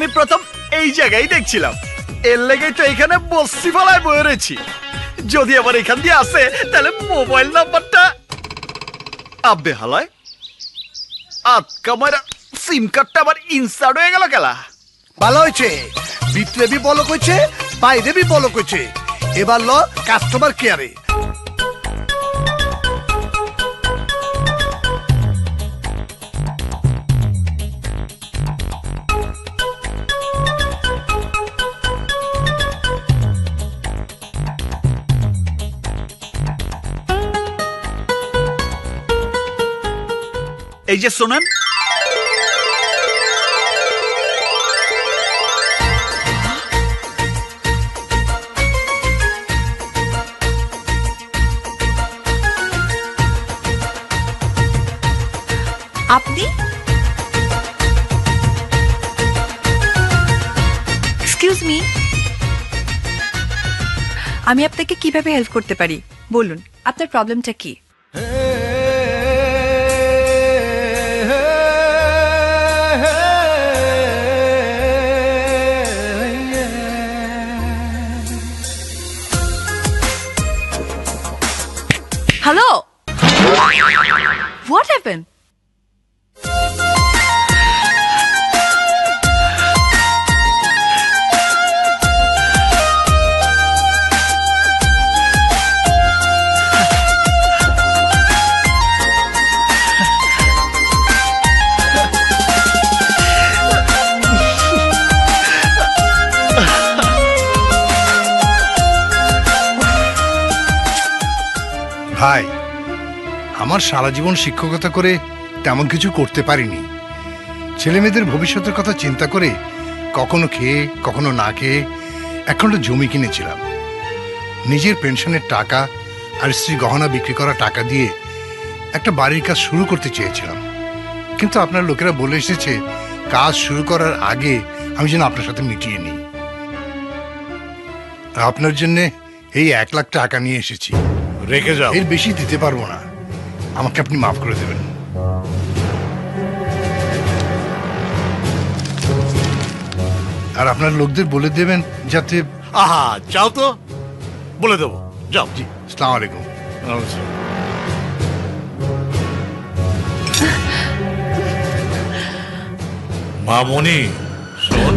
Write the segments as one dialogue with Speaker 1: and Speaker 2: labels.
Speaker 1: আমি প্রথম এই জায়গায় দেখছিলাম, এর লেগেই তো এখানে বস্তি ফলায় বয়ে রয়েছি। যদি আবার এখান দিয়ে আসে তাহলে মোবাইল নাম্বারটা আব্বে হালায় আটকা মারা সিম কার্ডটা আবার ইনসার্ট হয়ে গেল কেলা।
Speaker 2: ভালো হয়েছে, ভিতরে বি বলক হয়েছে, বাইরে বি বলক হয়েছে। এবার ল কাস্টমার কেয়ারে।
Speaker 1: এই যে শোনেন,
Speaker 3: আপনি? এক্সকিউজ মি, আমি আপনাকে কিভাবে হেল্প করতে পারি বলুন, আপনার প্রবলেমটা কি? Hello, what happened?
Speaker 2: ভাই, আমার সারা জীবন শিক্ষকতা করে তেমন কিছু করতে পারিনি। ছেলে মেয়েদের ভবিষ্যতের কথা চিন্তা করে কখনো খেয়ে কখনো না খেয়ে একটা জমি কিনেছিলাম। নিজের পেনশনের টাকা আর স্ত্রী গহনা বিক্রি করা টাকা দিয়ে একটা বাড়ির কাজ শুরু করতে চেয়েছিলাম, কিন্তু আপনার লোকেরা বলে এসেছে কাজ শুরু করার আগে আমি যেন আপনার সাথে মিটিয়ে নিই। আপনার জন্য এই 1 লাখ টাকা নিয়ে এসেছি।
Speaker 4: রেখে যাও,
Speaker 2: এর বেশি দিতে পারবো না, আমাকে আপনি মাফ করে দেবেন। আর আপনার লোকদের বলে দেবেন যাতে।
Speaker 4: আহা, যাও তো, বলে দেবো, যাও।
Speaker 2: জি, আসসালামু আলাইকুম।
Speaker 4: মামনি শোন,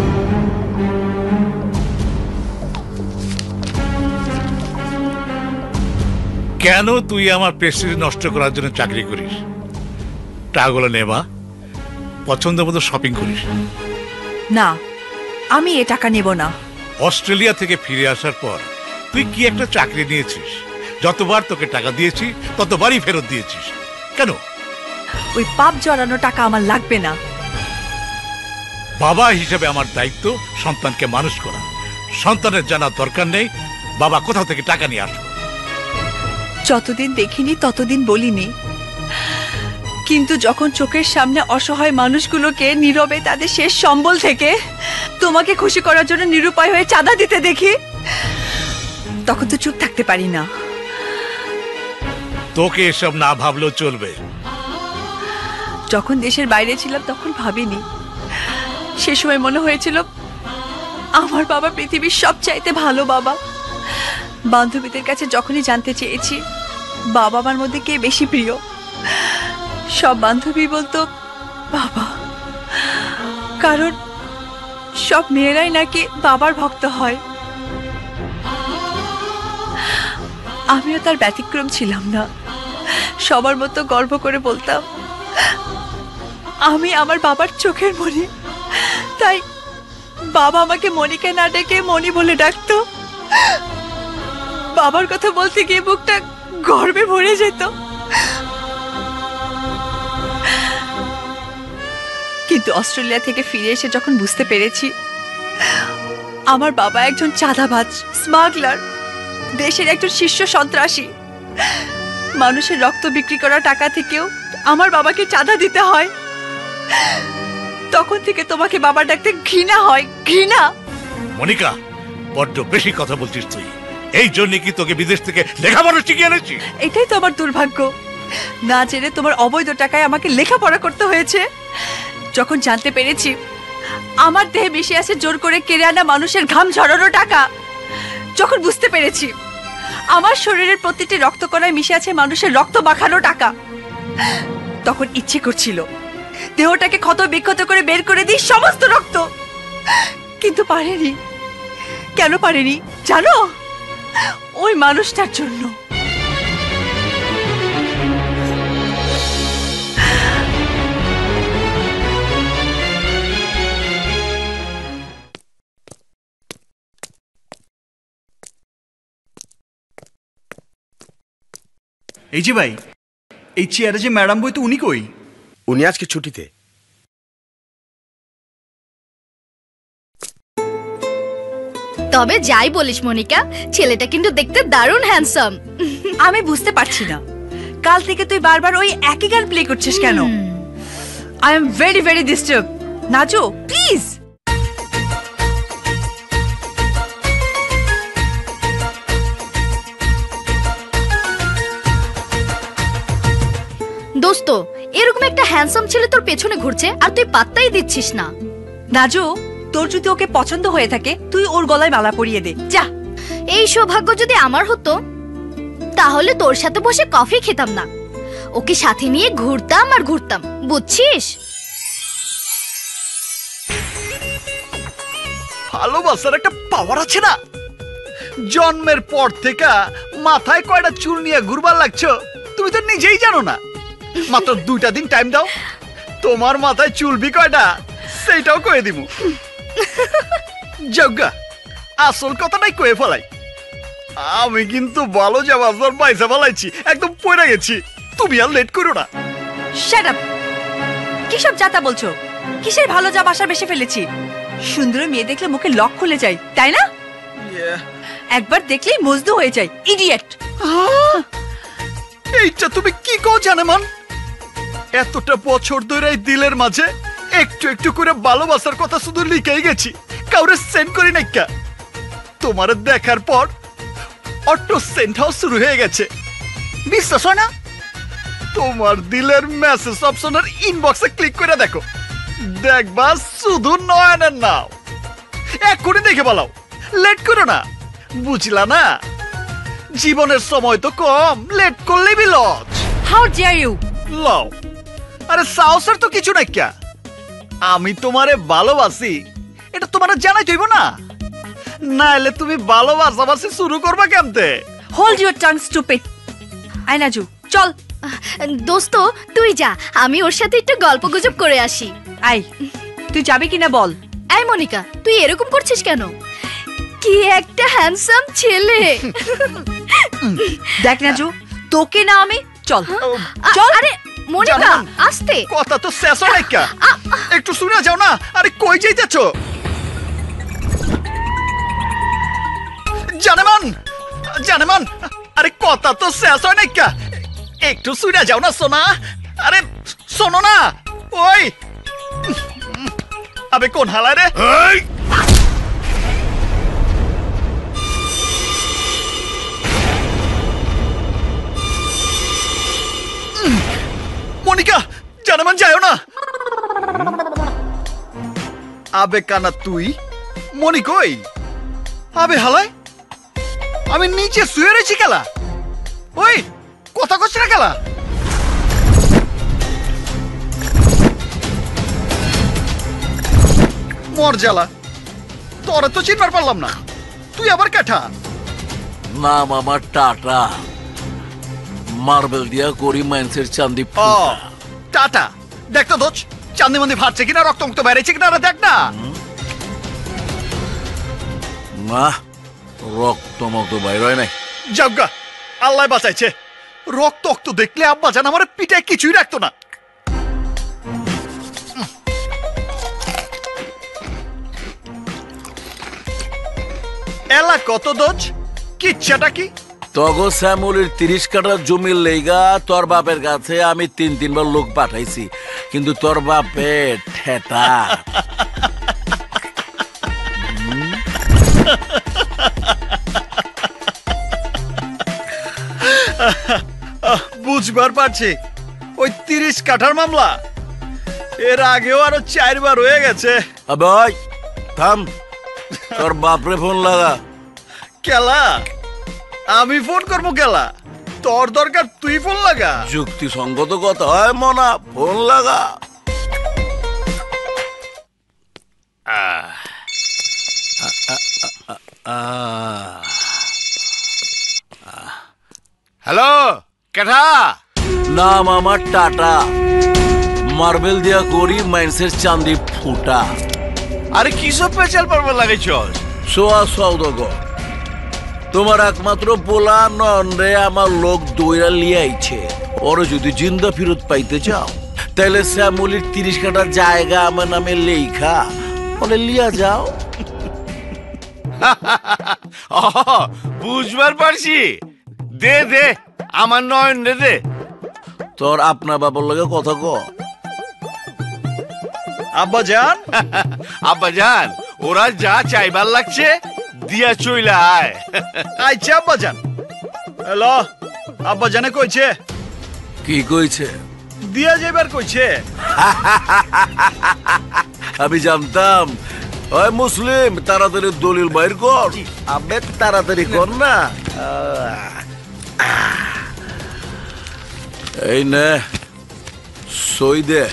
Speaker 4: কেন তুই আমার প্রেস্টিজ নষ্ট করার জন্য চাকরি করিস? টাকাগুলো নেবা, পছন্দ মতো শপিং করিস।
Speaker 3: না, আমি এ টাকা নেব না।
Speaker 4: অস্ট্রেলিয়া থেকে ফিরে আসার পর তুই কি একটা চাকরি নিয়েছিস? যতবার তোকে টাকা দিয়েছি ততবারই ফেরত দিয়েছিস, কেন?
Speaker 3: ওই পাপ জড়ানো টাকা আমার লাগবে না।
Speaker 4: বাবা হিসেবে আমার দায়িত্ব সন্তানকে মানুষ করা। সন্তানের জানার দরকার নেই বাবা কোথা থেকে টাকা নিয়ে আসবে।
Speaker 3: যতদিন দেখিনি ততদিন বলিনি, কিন্তু যখন চোখের সামনে অসহায় মানুষগুলোকে নীরবে তাদের শেষ সম্বল থেকে তোমাকে খুশি করার জন্য নিরুপায় হয়ে চাঁদা দিতে দেখি, তখন তো চুপ থাকতে পারি না।
Speaker 4: তোকে এসব না ভাবলেও চলবে।
Speaker 3: যখন দেশের বাইরে ছিলাম তখন ভাবিনি, সে সময় মনে হয়েছিল আমার বাবা পৃথিবীর সবচাইতে ভালো বাবা। বান্ধবীদের কাছে যখনই জানতে চেয়েছি বাবা মার মধ্যে কে বেশি প্রিয়, সব বান্ধবী বলতো বাবা, কারণ সব মেয়েরাই নাকি বাবার ভক্ত হয়। আমিও তার ব্যতিক্রম ছিলাম না। সবার মতো গর্ব করে বলতাম আমি আমার বাবার চোখের মণি। তাই বাবা আমাকে মণিকে না ডেকে মণি বলে ডাকতো। বাবার কথা বলতে গিয়ে বুকটা গর্বে ভরে যেত। কিন্তু অস্ট্রেলিয়া থেকে ফিরে এসে যখন বুঝতে পেরেছি আমার বাবা একজন চাঁদাবাজ, স্মাগলার, দেশের একজন শীর্ষ সন্ত্রাসী, মানুষের রক্ত বিক্রি করা টাকা থেকেও আমার বাবাকে চাঁদা দিতে হয়, তখন থেকে তোমাকে বাবা ডাকতে ঘৃণা হয়। ঘৃণা।
Speaker 4: মনিকা, বড্ড বেশি কথা বলছিস তুই। এই জন্য কি তোকে বিদেশ থেকে লেখাপড়া শিখিয়ে এনেছি?
Speaker 3: এটাই তো আমার দুর্ভাগ্য। না জেনে তোমার অবৈধ টাকায় আমাকে লেখাপড়া করতে হয়েছে। যখন জানতে পেরেছি আমার দেহে মিশে আছে জোর করে কেড়ে আনা মানুষের ঘাম ঝরানো টাকা। যখন বুঝতে পেরেছি আমার শরীরের প্রতিটি রক্তকণায় মিশে আছে মানুষের রক্ত মাখানো টাকা, তখন ইচ্ছে করছিল দেহটাকে ক্ষত বিক্ষত করে বের করে দিই সমস্ত রক্ত, কিন্তু পারেনি। কেন পারেনি জানো? ওই মানুষটার জন্য।
Speaker 1: এই যে ভাই, এই চেয়ারে যে ম্যাডাম বই, তো উনি কই?
Speaker 5: উনি আজকে ছুটিতে।
Speaker 6: তবে যাই বলিস মনিকা, ছেলেটা কিন্তু দেখতে দারুণ হ্যান্ডসাম।
Speaker 3: আমি বুঝতে পারছি না কাল থেকে তুই বারবার ওই একই গান প্লে করছিস কেন? I am very very disturb. Naju please.
Speaker 6: দোস্ত, এরকম একটা হ্যান্ডসাম ছেলে তোর পেছনে ঘুরছে আর তুই পাত্তাই দিচ্ছিস না।
Speaker 3: নাজু, তোর যদি ওকে পছন্দ হয়ে থাকে তুই ওর গলায় মালা পরিয়ে দে যা।
Speaker 6: এই সৌভাগ্য যদি আমার হতো তাহলে তোর সাথে বসে কফি খেতাম না, ওকে সাথে নিয়ে ঘুরতাম আর ঘুরতাম, বুঝছিস?
Speaker 1: ভালোবাসার একটা পাওয়ার আছে না? জন্মের পর থেকে মাথায় কয়টা চুল নিয়ে ঘুরবার লাগছো তুমি তো নিজেই জানো না। মাত্র 2টা দিন টাইম দাও, তোমার মাথায় চুলবি কয়টা সেইটাও কয়ে দিব। যজ্ঞা, আসল কথাটাই কয়ে ফেলাই। আমি কিন্তু ভালো যাবার পয়সা ফেলাইছি, একদম পড়ে গেছি। তুমি আর লেট করো না।
Speaker 3: Shut up. কিসব যাতা বলছো? কিসের ভালো যা বাসা বেশি ফেলেছি? সুন্দর মেয়ে দেখলে মুখে লক খুলে যায়, তাই না? একবার দেখলেই মজদু হয়ে যায়, ইডিয়েট।
Speaker 1: এইটা তুমি কি কও জানেমান? এতটা বছর ধরে এই দিলের মাঝে একটু একটু করে ভালোবাসার কথা শুধু লিখেই গেছি, কাউরে সেন্ড করি নাই। কা তোমার দেখার পর অটো সেন্ড হাউস শুরু হয়ে গেছে, বিশ্বাস হয় না? তোমার দিলের মেসেজ অপশনের ইনবক্সে ক্লিক করে দেখো, দেখবা শুধু নয়নের নাও। এক্ষুনি দেখে বলাও, লেট করো না, বুঝলা না? জীবনের সময় তো কম, লেট করলেই বিলজ।
Speaker 3: How deer you?
Speaker 1: লও, আরে সাহসের তো কিছু নাই। ক্যা আমি তোমারে ভালোবাসি এটা তোমারে জানাই যাইব না, নাইলে তুমি ভালোবাসাবাসি শুরু করবা কেমতে?
Speaker 3: Hold your tongue stupid. I Naju চল।
Speaker 6: দোস্ত তুই যা, আমি ওর সাথে একটু গল্প গুজব করে আসি।
Speaker 3: আই, তুই যাবি কিনা বল।
Speaker 6: এই মনিকা, তুই এরকম করছিস কেন? কি একটা হ্যান্ডসাম ছেলে।
Speaker 3: দেখ নাজু, তোকে না আমি। চল
Speaker 6: চল। আরে মনিকা, আস্তে।
Speaker 1: কথা তো শেষ হয় নাই। ক্যা একটু শুনে যাও না। আরে কই যাইতেছ? জানেমান, জানেমান, আরে কথা তো শেষ হয় নাই। ক্যা একটু শুনে যাও না সোনা। আরে শোনো না, ওই আবে কোন হালায় রে? মনিকা, জানেমান যাও না। আবে কানা তুই, মনি কই? আবে হালায়, আমি নিচে শুয়ে রয়েছি। খেলা ওই কথা কচ্ছি না। খেলা মর জ্বালা, তোরে তো চিনবার পারলাম না, তুই আবার কেঠা?
Speaker 7: নাম আমার টাটা, মার্বেল দিয়া করি মাইন্সের চান্দি।
Speaker 1: ও টাটা, দেখ তো দোচ চান্দি মন্দি ফাটছে কিনা, রক্ত মুক্ত বেড়েছে কিনা, দেখ না।
Speaker 7: না, রক্ত মক্ত বাইর হয় নাই।
Speaker 1: যজ্ঞা, আল্লাহ বাঁচাইছে। রক্ত রক্ত দেখলে আব্বা জান আমার পিঠায় কিছুই রাখতো না। এলা কত দোজ, কিচ্ছাটা কি?
Speaker 7: তগো শ্যামলির 30 কাঠা জমির লেগা তোর বাপের কাছে আমি 3-3 বার লোক পাঠাইছি, কিন্তু তোর বাপে ঠেটা।
Speaker 1: বুঝবার পারছি, ওই 30 কাঠার মামলা এর আগেও আরো 4 বার হয়ে গেছে।
Speaker 7: ভাই থাম, তোর বাপরে ফোন লাগা।
Speaker 1: কেলা আমি ফোন করবো কেলা? তোর দরকার তুই ফোন লাগা।
Speaker 7: যুক্তিসঙ্গত কথা হয় মনা, ফোন লাগা।
Speaker 4: হ্যালো কেঠা?
Speaker 7: নাম আমার টাটা, মার্বেল দিয়া করি মাইন্সের চান্দি ফুটা।
Speaker 4: আরে কি সব পেঁচাল পারবে লাগাইছ?
Speaker 7: সোয়া সৌদগর, তোমার একমাত্র পোলা নন রে আমার লোক দইরা লিয়াইছে। ওর যদি জিন্দা ফিরত পাইতে চাও তাহলে শ্যামলির 30 কাঠা জায়গা আমার নামে লেখা ওরে লিয়া যাও।
Speaker 4: বুঝবার পারছি, দে দে আমার নয়ন রে দে।
Speaker 7: তোর আপনা বাবার লগে কথা ক।
Speaker 1: আব্বা জান,
Speaker 4: আব্বা জান, ওরা যা চাইবার লাগছে দিয়া চইলা আয়।
Speaker 1: আইছে আব্বা জান। হ্যালো, আব্বা জানে কইছে
Speaker 7: কি কইছে?
Speaker 1: দিয়া যাইবার কইছে।
Speaker 7: আমি জানতাম। ওই মুসলিম, তাড়াতাড়ি দলিল বাইর কর। আবে তাড়াতাড়ি কর না। এই নে সই দে।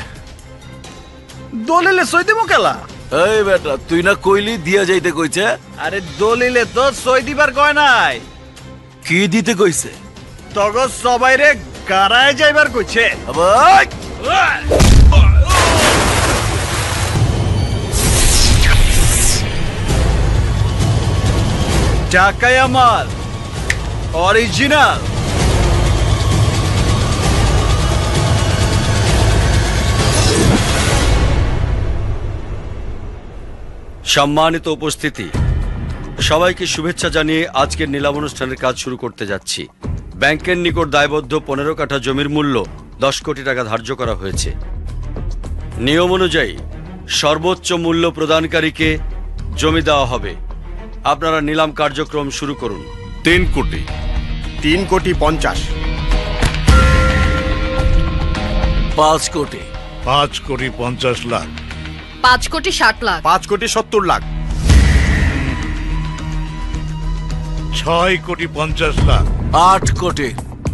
Speaker 1: দলিলে সই দেবো কেলা?
Speaker 7: এই বেটা, তুই না কইলি দিয়া যাইতে কইছে?
Speaker 1: আরে দলিলে তো সই দিবার কয় নাই,
Speaker 7: কি দিতে কইছে?
Speaker 1: তগো সবাইরে গাড়ায় যাইবার কইছে।
Speaker 7: আবার
Speaker 1: টাকাই আমার অরিজিনাল।
Speaker 8: সম্মানিত উপস্থিতি, সবাইকে শুভেচ্ছা জানিয়ে আজকের নিলাম অনুষ্ঠানের কাজ শুরু করতে যাচ্ছি। ব্যাংকের নিকট দায়বদ্ধ 15 কাঠা জমির মূল্য 10 কোটি টাকা ধার্য করা হয়েছে। নিয়ম অনুযায়ী সর্বোচ্চ মূল্য প্রদানকারীকে জমি দেওয়া হবে। আপনারা নিলাম কার্যক্রম শুরু করুন।
Speaker 5: 3 কোটি 50।
Speaker 7: 5 কোটি
Speaker 4: 5,50,00,000
Speaker 3: 5 কোটি 60 লাখ।
Speaker 5: 5,70,00,000।
Speaker 4: 6,50,00,000
Speaker 7: 8 কোটি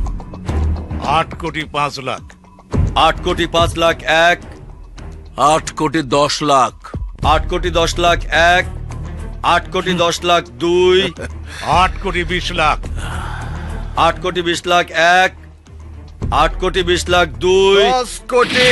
Speaker 4: 8,05,00,000
Speaker 8: 8 কোটি 5 লাখ 1,
Speaker 7: 8 কোটি 10 লাখ
Speaker 8: 8 কোটি 10 লাখ 1, 8 কোটি 10 লাখ 2,
Speaker 4: 8,20,00,000
Speaker 8: 8 কোটি 20 লাখ 1, 8 কোটি 20 লাখ 2,
Speaker 1: 10 কোটি।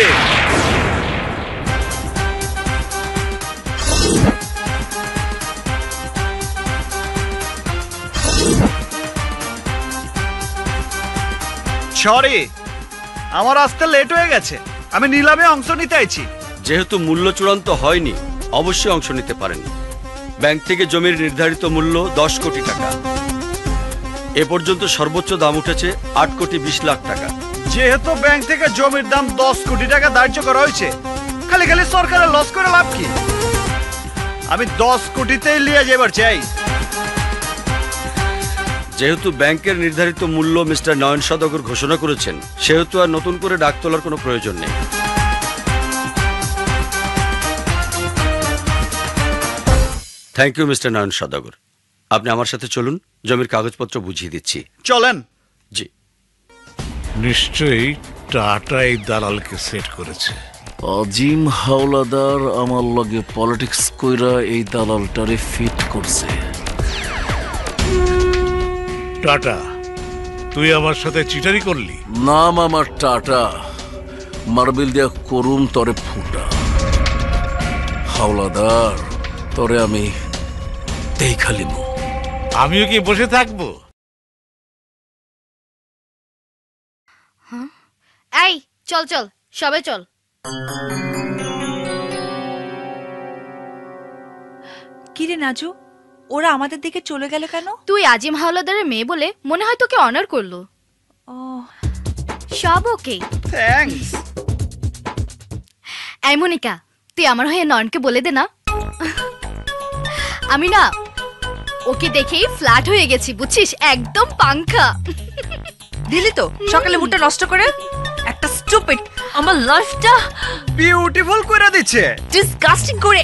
Speaker 1: সরি, আমার আসতে লেট হয়ে গেছে। আমি নিলামে অংশ নিতে আইছি।
Speaker 8: যেহেতু মূল্য চূড়ান্ত হয়নি, অবশ্যই অংশ নিতে পারেন। ব্যাংক থেকে জমির নির্ধারিত মূল্য 10 কোটি টাকা। এ পর্যন্ত সর্বোচ্চ দাম উঠেছে 8 কোটি 20 লাখ টাকা।
Speaker 1: যেহেতু ব্যাংক থেকে জমির দাম 10 কোটি টাকা ধার্য করা হয়েছে, খালি খালি সরকারের লস করে লাভ কি? আমি 10 কোটিতেই লিয়ে যাবার চাই।
Speaker 8: যেহেতু ব্যাংকের নির্ধারিত মূল্য মিস্টার নয়ন সদাগর ঘোষণা করেছেন, সেহেতু আর নতুন করে ডাক তোলার কোনো প্রয়োজন নেই। Thank you mister Nayan Sadagar. আপনি আমার সাথে চলুন, জমির কাগজপত্র বুঝিয়ে দিচ্ছি।
Speaker 1: চলেন।
Speaker 8: জি।
Speaker 4: নিশ্চয়ই টাটা এই দালালকে সেট করেছে।
Speaker 7: আজিম হাওলাদার আমার লগে পলিটিক্স কইরা এই দালালটারে ফিট করছে।
Speaker 4: টাটা, তুই আমার সাথে চিটারি করলি?
Speaker 7: নাম আমার টাটা, মার্বেল দিয়া করুম তরে ফুটা। হাওলাদার, তরে আমি দেখালিমু।
Speaker 4: আমিও কি বসে থাকবো?
Speaker 6: এই চল চল, সবাই চল।
Speaker 3: কিরে নাজু, ওরা আমাদের দিকে চলে গেল কেন?
Speaker 6: তুই আজিম হাওলাদারের মেয়ে বলে মনে হয় তোকে অনার করলো।
Speaker 3: ও,
Speaker 6: সব ওকে।
Speaker 1: থ্যাঙ্কস।
Speaker 6: এই মনিকা, তুই আমার হয়ে নয়নকে বলে দে না। আমি না ওকে দেখেই ফ্ল্যাট হয়ে গেছি, বুঝছিস? একদম পাংখা।
Speaker 3: দিলি তো সকালে মুডটা নষ্ট করে। একটা স্টুপিড, আমার লাইফটা
Speaker 1: বিউটিফুল করে দিচ্ছে।
Speaker 3: ডিসগাস্টিং করে।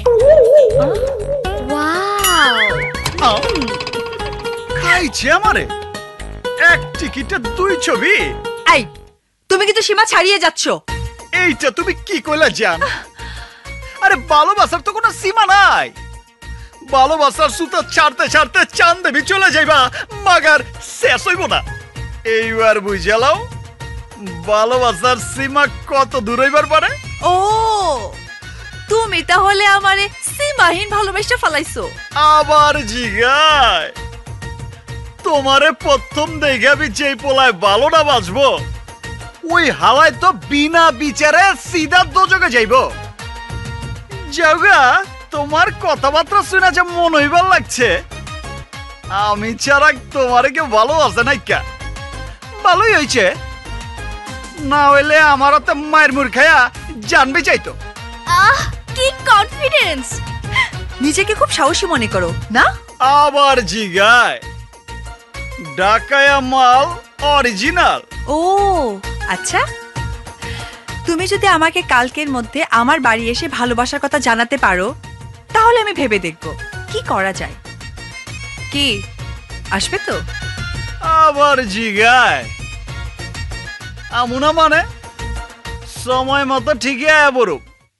Speaker 6: ওয়াও,
Speaker 1: খাইছে আমারে। এক টিকিটে 2 ছবি।
Speaker 3: এই, তুমি কিন্তু সীমা ছাড়িয়ে যাচ্ছ।
Speaker 1: এইটা তুমি কি কইলা জান? আরে ভালোবাসার তো কোনো সীমা নাই। ভালোবাসার সুতা ছাড়তে ছাড়তে চাঁদ দেবী চলে যাইবা, মাগার শেষ হইব না। এইবার বুঝালাও ভালোবাসার সীমা কত দূর হইবার পারে।
Speaker 3: ও, তুমি তাহলে আমারে সীমাহীন ভালোবাসা ফেলাইছো।
Speaker 1: আবার জিগায় তোমারে প্রথম দেখে আমি যেই পোলায় ভালো না বাঁচবো, ওই হালায় তো বিনা বিচারে সিধা দোজকে যাইব। জাগা, তোমার কথাবার্তা শুনে যে মন হইবার লাগছে, আমি ছাড়া তোমারে কেউ ভালোবাসে নাই কা। ভালোই হয়েছে, না হইলে আমার হাতে মায়ের মুর খায়া জানবে চাইতো।
Speaker 6: আহ কি কনফিডেন্স!
Speaker 3: নিজেকে খুব সাহসী মনে করো না?
Speaker 1: আবার জিগায় ঢাকায়া মাল অরিজিনাল।
Speaker 3: ও আচ্ছা, তুমি যদি আমাকে কালকের মধ্যে আমার বাড়ি এসে ভালোবাসার কথা জানাতে পারো, তাহলে আমি ভেবে দেখব কি করা যায়। কি আসবে তো?
Speaker 1: আবার জিগায় আমুনা মানে সময় মতো ঠিকই আয়া বড়।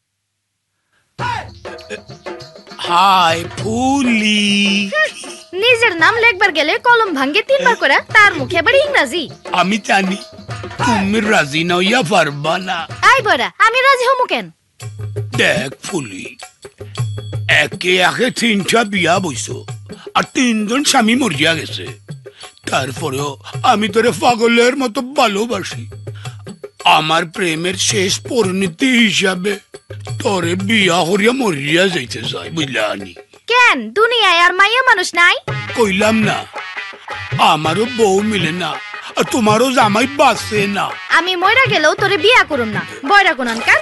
Speaker 9: হাই ফুলি,
Speaker 6: নিজের নাম লেখবার গেলে কলম ভাঙ্গে 3 বার করে, তার মুখে আবার ইংরাজি।
Speaker 9: আমি জানি তুমি রাজি নইয়া পারবা না।
Speaker 6: আই বড়া, আমি রাজি হমু কেন?
Speaker 9: দেখ ফুলি, একে একে 3টা বিয়া বইছো আর 3জন স্বামী মরিয়া গেছে, তারপরেও আমি তোরে পাগলের মতো ভালোবাসি। আমার প্রেমের শেষ পরিণতি হিসাবে তোরে বিয়া হরিয়া মরিয়া যাইতে চাই, বুঝলানি?
Speaker 6: কেন দুনিয়ায় আর মাইয়া মানুষ নাই?
Speaker 9: কইলাম না, আমারও বউ মিলে না আর তোমারও জামাই বাঁচে না।
Speaker 6: আমি মইরা গেলেও তোরে বিয়া করুম না, বয়রা কোনকার।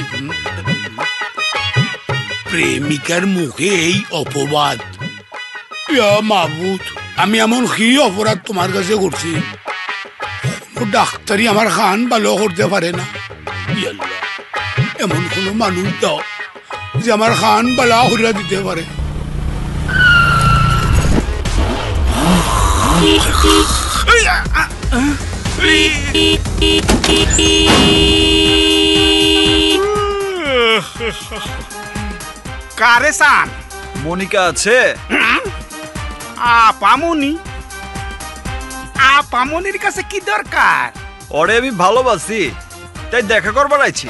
Speaker 9: প্রেমিকার মুখে এই অপবাদ! ইয়া মাবুদ, আমি এমন কি অপরাধ তোমার কাছে করছি? কোনো ডাক্তারই আমার খান ভালো করতে পারে না। ইয়াল্লাহ, এমন কোনো মানুষ দাও যে আমার খান বালা হরিয়া দিতে পারে।
Speaker 5: কারে সান?
Speaker 1: মনিকা আছে?
Speaker 5: আপামনি? আপামনির কাছে কি দরকার?
Speaker 1: ওরে আমি ভালোবাসি, তাই দেখা করবার আইছি।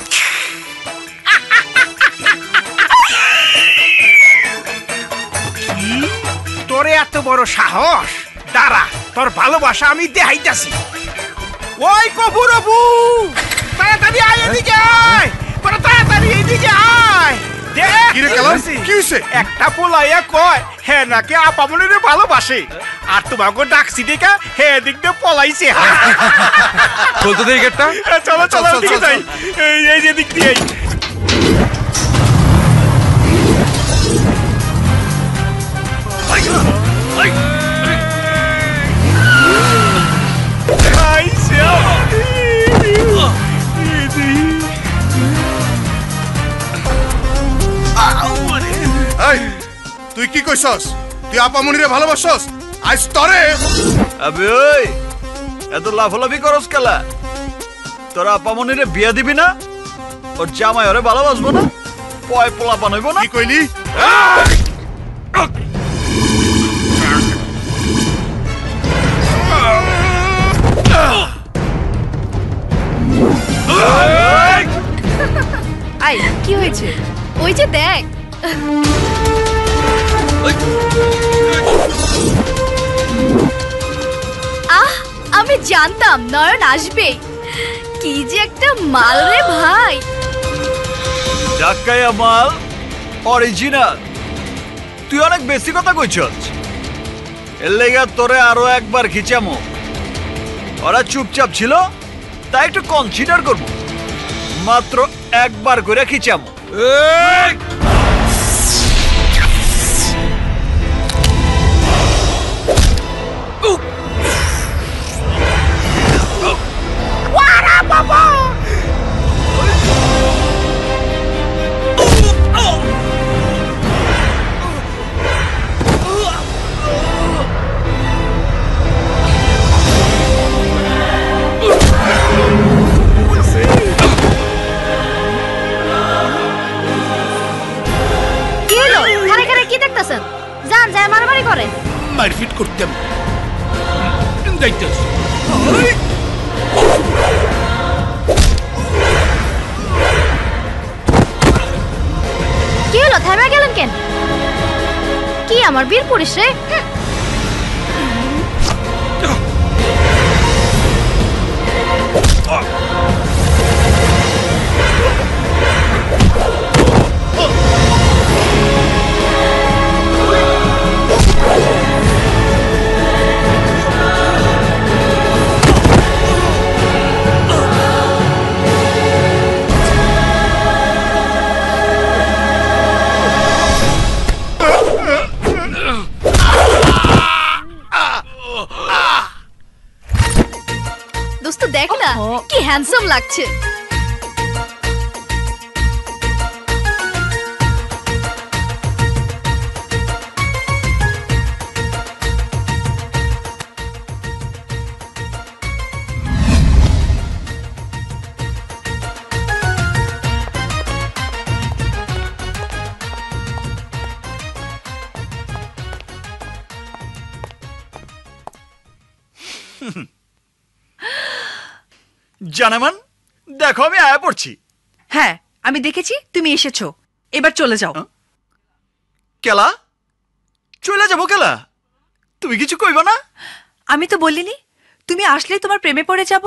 Speaker 5: তোরে এত বড় সাহস? দাঁড়া, তোর ভালোবাসা আমি দেখাইতাছি। ওই কবুরবু, তাড়াতাড়ি আয় এদিকে আয়, তাড়াতাড়ি এদিকে আয়। একটা পোলাইয়া কয় হে নাকি আপামনিরে ভালোবাসে, আর তোমাকে ডাকছি দেখা হে দিক দিয়ে পলাইছে।
Speaker 1: বলতে দেই গেটটা।
Speaker 5: চলো চলো দিকে যাই, এই যে দিক দিয়ে।
Speaker 2: তুই কি কইছস? তুই আপামনিরে ভালোবাসছস? আজ তরে
Speaker 1: আবে ওই এত লাফালাফি করস কেলা? তোরা আপামনিরে বিয়া দিবি না? ওর জামাই ওরে ভালোবাসবো না? পয় পোলা বানাইব না?
Speaker 2: কি কইলি?
Speaker 3: আই কি হয়েছে?
Speaker 6: ওই যে দেখ, আহ আমি জানতাম নয়ন আসবে। কি যে একটা মাল রে ভাই!
Speaker 1: ঢাকায়া মাল অরিজিনাল। তুই অনেক বেশি কথা কইছস, এর লেগা তোরে আরো একবার খিচামো। ওরা চুপচাপ ছিল, তাই একটু কনসিডার করবো। মাত্র একবার করে খিচামো।
Speaker 9: করতাম যাইতেছি
Speaker 6: কি হলো, থেমে গেলেন কেন? কি আমার বীর পুরুষ রে? দোস্ত দেখ না কি হ্যান্ডসাম লাগছে।
Speaker 1: জানেমান, দেখো আমি আয়া পড়ছি।
Speaker 3: হ্যাঁ, আমি দেখেছি তুমি এসেছো, এবার চলে যাও।
Speaker 1: কেলা চলে যাবো? কেলা তুমি কিছু কইবা না?
Speaker 3: আমি তো বলিনি তুমি আসলে তোমার প্রেমে পড়ে যাব।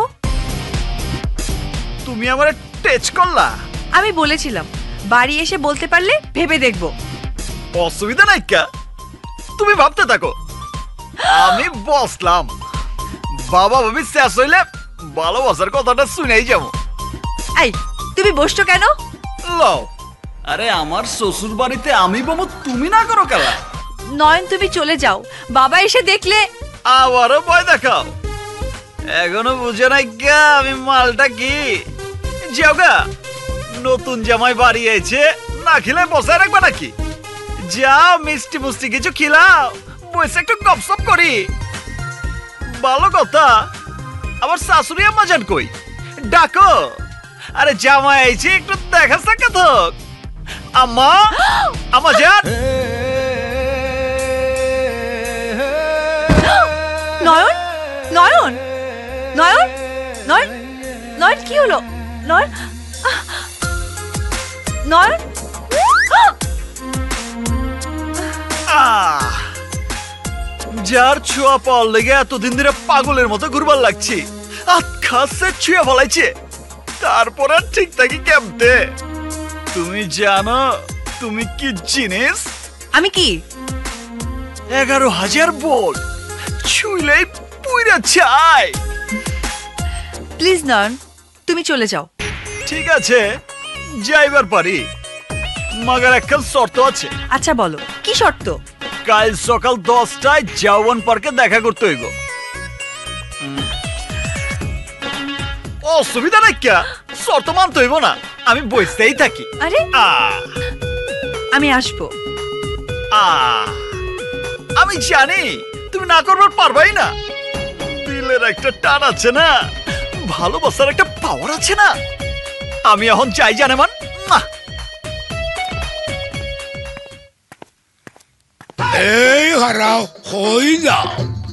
Speaker 1: তুমি আমার টেচ করলা।
Speaker 3: আমি বলেছিলাম বাড়ি এসে বলতে পারলে ভেবে দেখবো।
Speaker 1: অসুবিধা নাই কা, তুমি ভাবতে থাকো। আমি বসলাম, বাবা ভাবি শেষ হইলে ভালোবাসার কথাটা শুনেই যাবো।
Speaker 3: এই তুমি বসছো কেন?
Speaker 1: লও, আরে আমার শ্বশুর বাড়িতে আমি বাবু, তুমি না করো কেলা।
Speaker 3: নয়ন তুমি চলে যাও, বাবা এসে দেখলে।
Speaker 1: আবারও ভয় দেখাও? এখনো বুঝে নাই গা আমি মালটা কি। যাও গা, নতুন জামাই বাড়ি এসে না খেলে বসে রাখবা নাকি? যাও মিষ্টি মুষ্টি কিছু খিলাও, বসে একটু গপসপ করি। ভালো কথা। আবার শাশুড়ি আম্মা জান কই? ডাকো। আরে জামাই আইছে, একটু দেখা সাক্ষাৎ হোক। আম্মা, আম্মা জান।
Speaker 3: নয়ন, নয়ন, নয়ন, নয়ন, নয়ন কি হলো? নয়ন, নয়ন।
Speaker 1: যার ছোঁয়া পাওয়ার লেগে এতদিন ধরে পাগলের মতো ঘুরবার লাগছি, আতখাসে ছুঁয়ে ফলাইছে, তারপর আর ঠিক থাকি কেমতে? তুমি জানো তুমি কি জিনিস?
Speaker 3: আমি কি?
Speaker 1: 11,000 বল ছুইলেই পুইরা চাই।
Speaker 3: প্লিজ নয়ন, তুমি চলে যাও।
Speaker 1: ঠিক আছে, যাইবার পারি, মাগার একটা শর্ত আছে।
Speaker 3: আচ্ছা বলো, কি শর্ত?
Speaker 1: কাল সকাল 10টায় যৌবন পার্কে দেখা করতে হইব। অসুবিধা নাই কে, শর্ত মানতে হইব না, আমি বসতেই থাকি।
Speaker 3: আরে আমি আসবো।
Speaker 1: আমি জানি তুমি না করবার পারবাই না। দিলের একটা টান আছে না, ভালোবাসার একটা পাওয়ার আছে না। আমি এখন চাই জানেমান।
Speaker 9: এই হারাও হই যাও।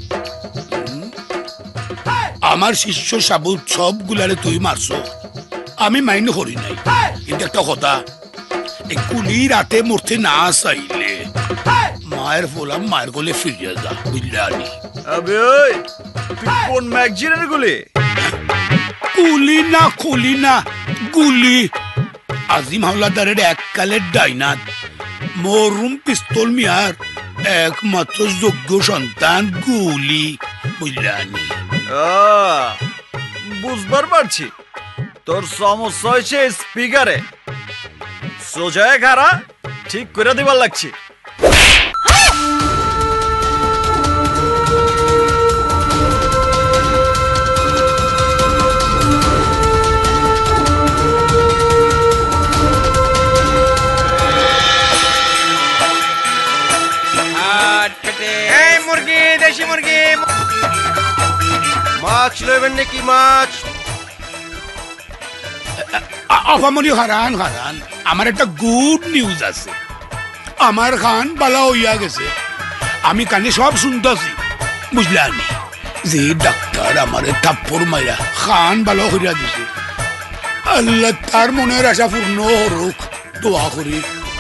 Speaker 9: আমার শিষ্য সাবুত সবগুলারে তুই মারছো, আমি মাইন্ড করি নাই। কিন্তু একটা কথা, এই কুলি রাতে মরতে না চাইলে মায়ের ফোলাম মায়ের গলে ফিরিয়ে যা, বুঝলি?
Speaker 1: আবে ওই, তুই কোন ম্যাগজিনের গুলি?
Speaker 9: কুলি না খুলি না, গুলি। আজিম হাওলাদারের এককালের ডাইনাত মরুম পিস্তল মিয়ার একমাত্র যোগ্য সন্তান গুলি, বুঝলি?
Speaker 1: বুঝবার পারছি তোর সমস্যা হয়েছে স্পিকারে। সোজায় খারা ঠিক করে দিবার লাগছে।
Speaker 5: মুরগি, দেশি মুরগি। মাছ লইবেন নাকি? মাছ।
Speaker 9: আফামরি হারান হারান, আমার একটা গুড নিউজ আছে। আমার খান বালা হইয়া গেছে, আমি কানে সব শুনতেছি। বুঝলানি যে ডাক্তার আমারে থাপ্পড় মাইরা খান ভালো করিয়া দিছে আল্লাহ তার মনের আশা পূর্ণ হোক দোয়া করি।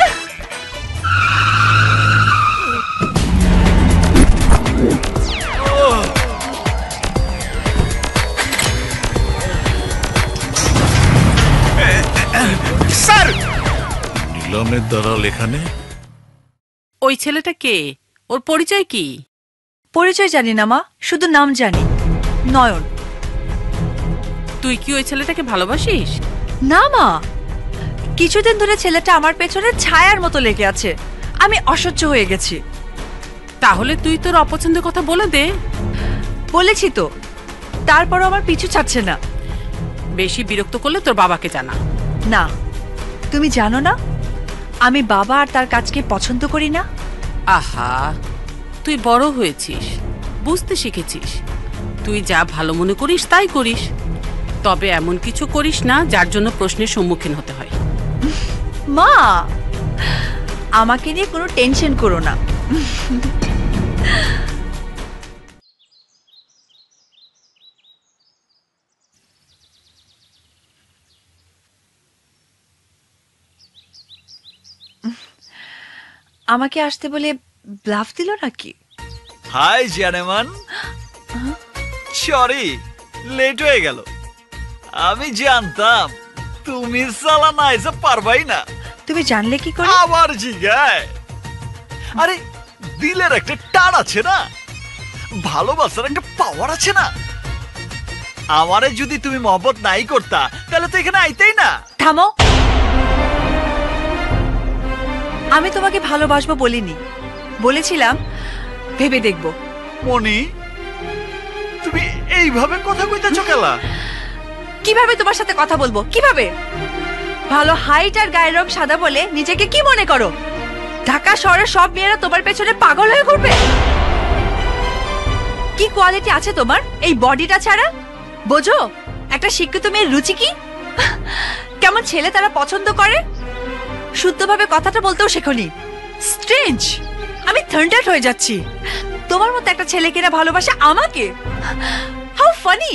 Speaker 1: স্যার,
Speaker 4: নিলামের দালাল এখানে?
Speaker 10: ওই ছেলেটা কে? ওর পরিচয় কি?
Speaker 3: পরিচয় জানি না মা, শুধু নাম জানি, নয়ন।
Speaker 10: তুই কি ওই ছেলেটাকে ভালোবাসিস?
Speaker 3: না মা, কিছুদিন ধরে ছেলেটা আমার পেছনে ছায়ার মতো লেগে আছে, আমি অসহ্য হয়ে গেছি।
Speaker 10: তাহলে তুই তোর অপছন্দের কথা বলে দে।
Speaker 3: বলেছি তো, তারপরও আমার পিছু ছাড়ছে না।
Speaker 10: বেশি বিরক্ত করলে তোর বাবাকে জানা।
Speaker 3: না, তুমি জানো না আমি বাবা আর তার কাজকে পছন্দ করি না।
Speaker 10: আহা, তুই বড় হয়েছিস, বুঝতে শিখেছিস। তুই যা ভালো মনে করিস তাই করিস, তবে এমন কিছু করিস না যার জন্য প্রশ্নের সম্মুখীন হতে হয়।
Speaker 3: মা, আমাকে নিয়ে কোনো টেনশন করো না। আমাকে আসতে বলে ব্লাফ দিল নাকি?
Speaker 1: হাই জানেমান, সরি লেট হয়ে গেল। আমি জানতাম তুমি সালা না এসে পারবাই না।
Speaker 3: তুমি জানলে কি করে?
Speaker 1: আবার জিগায়। আরে দিলের একটা টান আছে না, ভালোবাসার একটা পাওয়ার আছে না। আমারে যদি তুমি মহব্বত নাই করতা তাহলে তো এখানে আইতেই না।
Speaker 3: থামো, আমি তোমাকে ভালোবাসবো বলিনি, বলেছিলাম ভেবে দেখবো।
Speaker 1: মনি, তুমি এইভাবে কথা কইতাছো কেলা?
Speaker 3: কিভাবে তোমার সাথে কথা বলবো? কিভাবে? ভালো হাইট আর গায়ের রং সাদা বলে নিজেকে কি মনে করো? ঢাকা শহরের সব মেয়েরা তোমার পেছনে পাগল হয়ে ঘুরবে? কি কোয়ালিটি আছে তোমার এই বডিটা ছাড়া? বোঝো একটা শিক্ষিত মেয়ের রুচি কি, কেমন ছেলে তারা পছন্দ করে? শুদ্ধভাবে কথাটা বলতেও শেখনি। স্ট্রেঞ্জ, আমি থান্ডার্ড হয়ে যাচ্ছি। তোমার মতো একটা ছেলে কিনা ভালোবাসে আমাকে? How funny.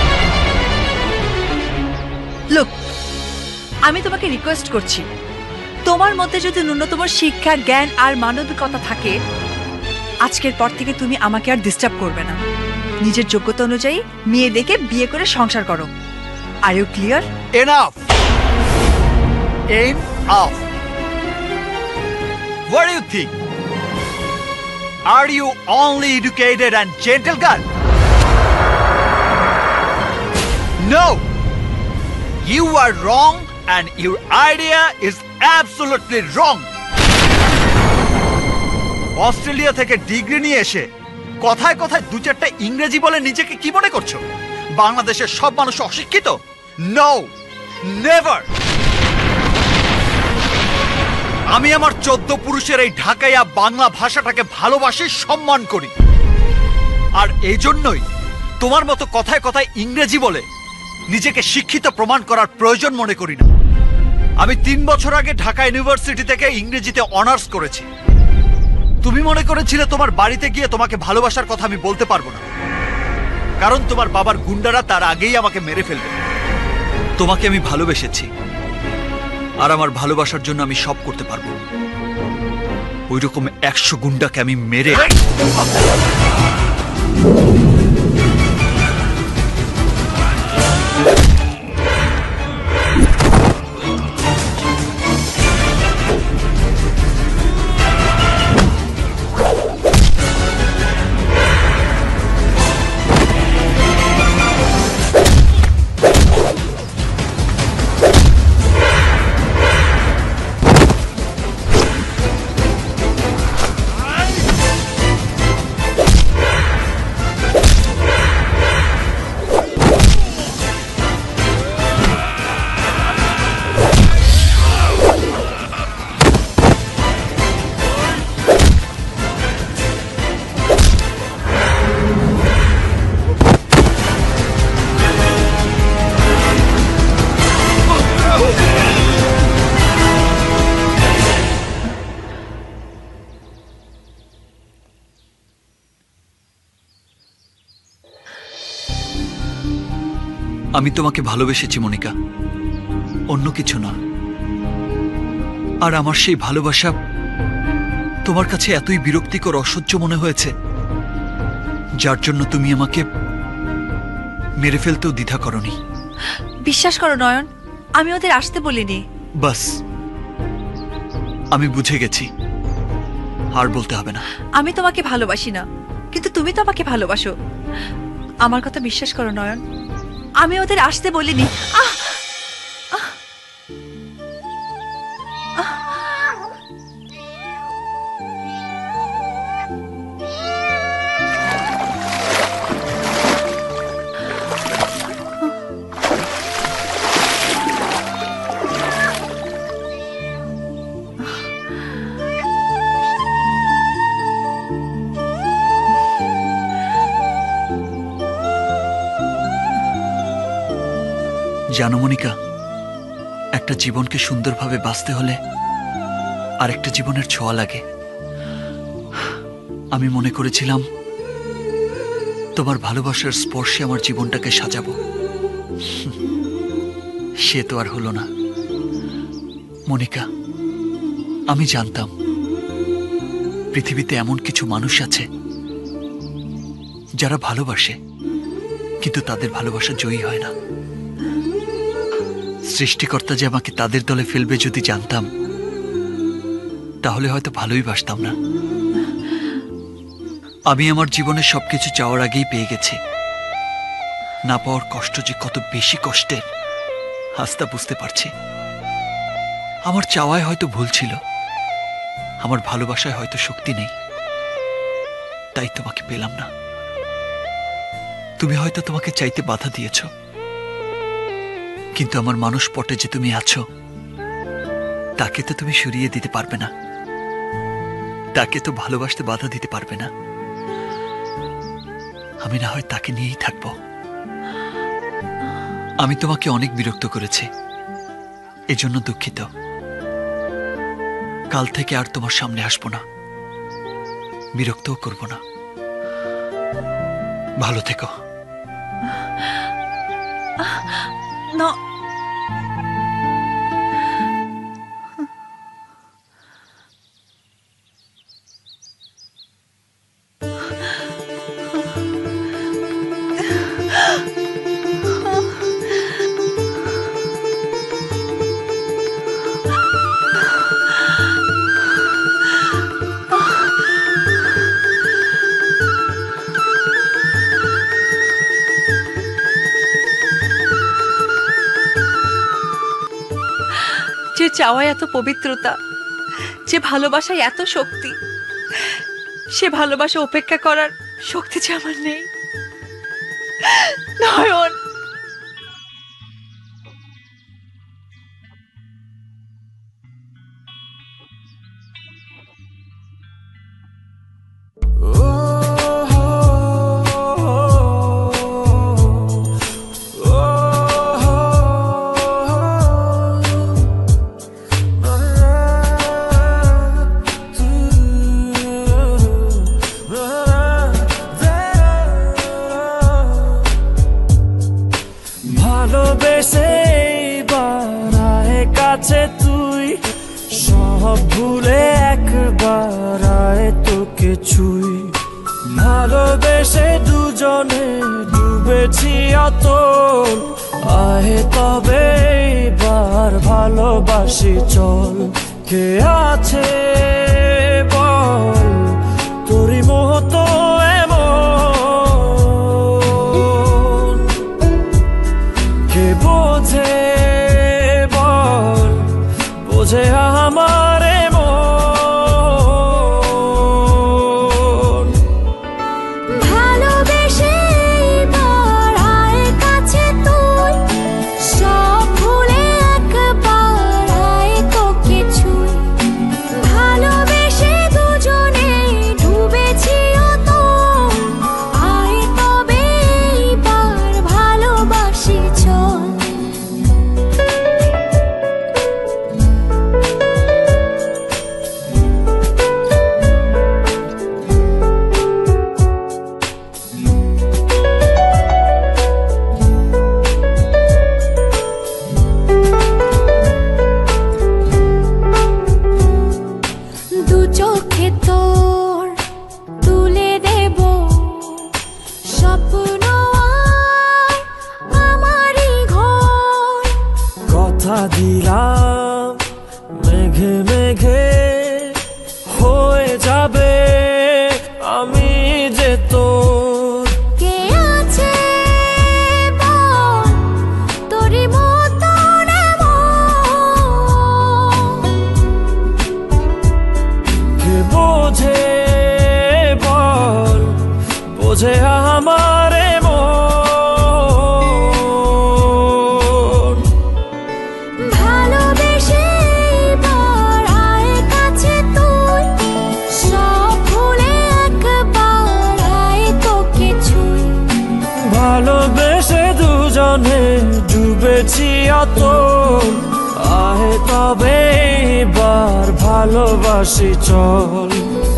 Speaker 3: লুক, আমি তোমাকে রিকোয়েস্ট করছি, তোমার মধ্যে যদি ন্যূনতম শিক্ষা, জ্ঞান আর মানবিকতা থাকে, আজকের পর থেকে তুমি আমাকে আর ডিস্টার্ব করবে না। নিজের যোগ্যতা অনুযায়ী মেয়ে দেখে বিয়ে করে সংসার করো। Are you clear?
Speaker 1: Enough! Enough! What do you think? Are you only educated and gentle girl? No! You are wrong and your idea is absolutely wrong. Australia থেকে ডিগ্রি নিয়ে এসে কথায় কথায় দু চারটা ইংরেজি বলে নিজেকে কি মনে করছো? বাংলাদেশের সব মানুষ অশিক্ষিত? No, never. আমি আমার 14 পুরুষের এই ঢাকাইয়া বাংলা ভাষাটাকে ভালোবাসি, সম্মান করি। আর এই জন্যই তোমার মতো কথায় কথায় ইংরেজি বলে নিজেকে শিক্ষিত প্রমাণ করার প্রয়োজন মনে করি না। আমি 3 বছর আগে ঢাকা ইউনিভার্সিটি থেকে ইংরেজিতে অনার্স করেছি। তুমি মনে করেছিলে তোমার বাড়িতে গিয়ে তোমাকে ভালোবাসার কথা আমি বলতে পারবো না, কারণ তোমার বাবার গুন্ডারা তার আগেই আমাকে মেরে ফেলবে। তোমাকে আমি ভালোবেসেছি, আর আমার ভালোবাসার জন্য আমি সব করতে পারবো। ওই রকম 100 গুন্ডাকে আমি মেরে
Speaker 11: আমি তোমাকে ভালোবেসেছি মনিকা, অন্য কিছু না। আর আমার সেই ভালোবাসা তোমার কাছে এতই বিরক্তিকর, অসহ্য মনে হয়েছে, যার জন্য তুমি আমাকে মেরে ফেলতেও দ্বিধা করনি।
Speaker 3: বিশ্বাস করো নয়ন, আমি ওদের আসতে বলিনি।
Speaker 11: বাস, আমি বুঝে গেছি, আর বলতে হবে না।
Speaker 3: আমি তোমাকে ভালোবাসি না, কিন্তু তুমি তো আমাকে ভালোবাসো। আমার কথা বিশ্বাস করো নয়ন, আমি ওদের আসতে বলিনি।
Speaker 11: জানো মনিকা, একটা জীবনকে সুন্দরভাবে বাঁচতে হলে আরেকটা জীবনের ছোঁয়া লাগে। আমি মনে করেছিলাম তোমার ভালোবাসার স্পর্শে আমার জীবনটাকে সাজাবো, সে তো আর হলো না মনিকা। আমি জানতাম পৃথিবীতে এমন কিছু মানুষ আছে যারা ভালোবাসে, কিন্তু তাদের ভালোবাসা জয়ী হয় না। সৃষ্টিকর্তা যে আমাকে তাদের দলে ফেলবে যদি জানতাম, তাহলে হয়তো ভালোই বাসতাম না। আমি আমার জীবনের সবকিছু চাওয়ার আগেই পেয়ে গেছি। না পাওয়ার কষ্ট যে কত বেশি কষ্টের, আজ তা বুঝতে পারছি। আমার চাওয়ায় হয়তো ভুল ছিল, আমার ভালোবাসায় হয়তো শক্তি নেই, তাই তোমাকে পেলাম না। তুমি হয়তো তোমাকে চাইতে বাধা দিয়েছ, কিন্তু আমার মানুষ পটে যে তুমি আছো, তাকে তো তুমি সরিয়ে দিতে পারবে না, তাকে তো ভালোবাসতে বাধা দিতে পারবে না। আমি না হয় তাকে নিয়েই থাকবো। আমি তোমাকে অনেক বিরক্ত করেছি, এজন্য দুঃখিত। কাল থেকে আর তোমার সামনে আসবো না, বিরক্তও করব না। ভালো থেকো।
Speaker 3: না, যে চাওয়ায় এত পবিত্রতা, যে ভালোবাসায় এত শক্তি, সে ভালোবাসা উপেক্ষা করার শক্তি যে আমার নেই। নয়ন,
Speaker 12: ভালোবেসে বাড়ায় কাছে তুই, সব ভুলে একবার আয় তোকে ছুই। ভালোবেসে দুজনে ডুবেছি অতল, আয় তবে এবার ভালোবাসি চল। কে আছে বল তোরই মতো এমন, কে বোঝে বল, বোঝে আমার মন।
Speaker 6: ভালোবেসে বাড়ায় কাছে তুই, সব ভুলে একবার আয় তোকে ছুই। ভালোবেসে দুজনে ডুবেছি অতল, আয় তবে এইবার ভালোবাসি চল।
Speaker 12: তবে এবার ভালোবাসি চল।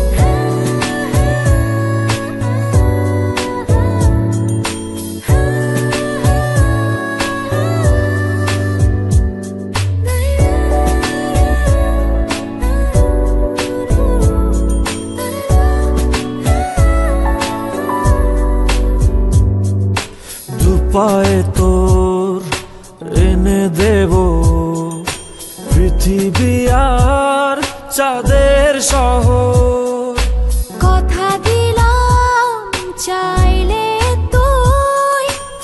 Speaker 12: দুপায়ে তোর এনে দেব পৃথিবী আর চাঁদের শহর।
Speaker 6: কথা দিলাম চাইলে তুই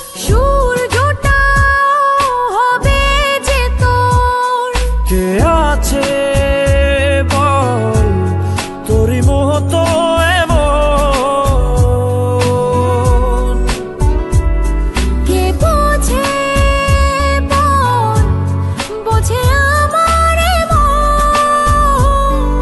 Speaker 6: সূর্যটাও হবে যে তোর।
Speaker 12: কে আছে বল তোরই মতো এমন,
Speaker 6: কে বোঝে বল বোঝে আমার মন।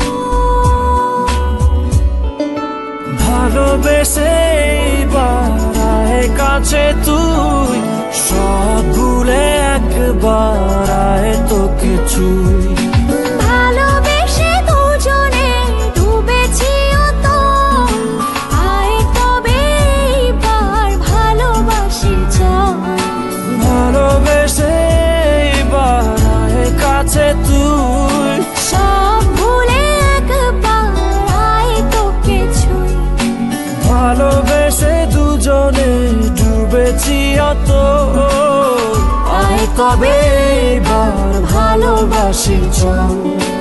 Speaker 12: ভালোবেসে এইবার কাছে তুই সব ভুলে একবার আয় তোকে ছুই।
Speaker 6: ভালোবেসে দুজনে ডুবেছি তো আয় তবে এবার ভালোবাসি চল।
Speaker 12: ভালোবেসে এইবার আয় কাছে তুই
Speaker 6: সব ভুলে একবার আয় তোকে ছুঁই।
Speaker 12: ভালোবেসে দুজনে ডুবেছি অত আয় তবে এবার ভালোবাসি চল।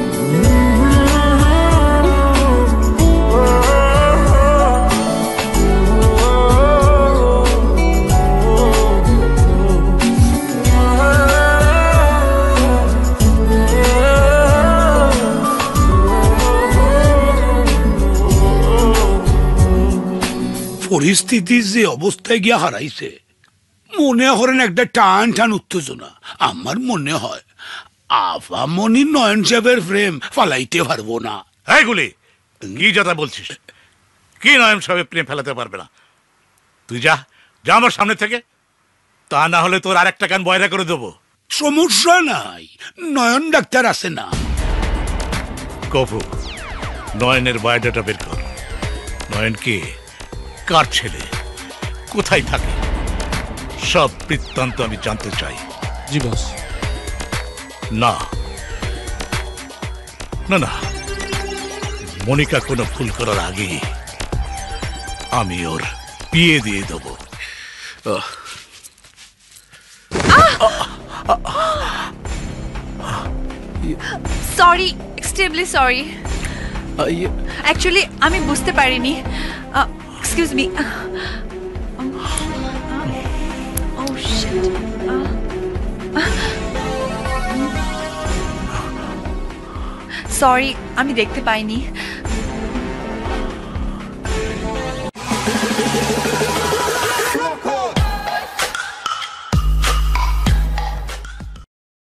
Speaker 9: পরিস্থিতির যে অবস্থায় গিয়া হারাইছে, মনে করেন একটা টান টান উত্তেজনা। আমার মনে হয় আফামনি নয়ন সাহেবের প্রেম ফালাইতে পারবো না।
Speaker 4: এইগুলি কি কথা বলছিস? কি নয়ন সাহেব প্রেম ফেলাতে পারবে না? তুই যা যা আমার সামনে থেকে, তা না হলে তোর আর একটা কান বয়রা করে দেবো।
Speaker 9: সমস্যা নাই, নয়ন ডাক্তার আছে না।
Speaker 4: কফু, নয়নের বায়োডাটা বের কর। নয়ন কে, কার ছেলে, কোথায় থাকে, সব বৃত্তান্ত আমি জানতে চাই।
Speaker 12: জি বস।
Speaker 4: না না না, মনিকা কোনো ভুল করার আগে আমি ওর বিয়ে দিয়ে দেবো।
Speaker 3: Sorry, extremely sorry. অ্যাকচুয়ালি আমি বুঝতে পারিনি। Excuse me. সরি, আমি দেখতে পাইনি।